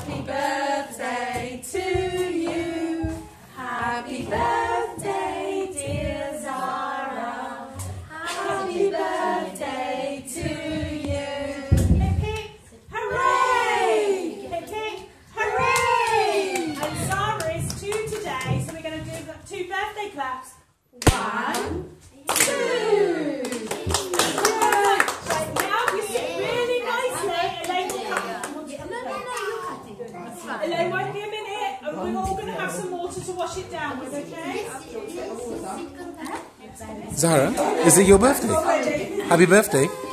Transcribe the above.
Happy birthday to you. Happy birthday, dear Zara. Happy birthday to you. Hip hip, hooray! Hip hip, hooray! And Zara is 2 today, so we're going to do 2 birthday claps. 1, 2. Right, now you sit really nicely. Elaine will come. Elaine won't be a minute, and we're all going to have some water to wash it down with, okay? Zara, is it your birthday? Already. Happy birthday.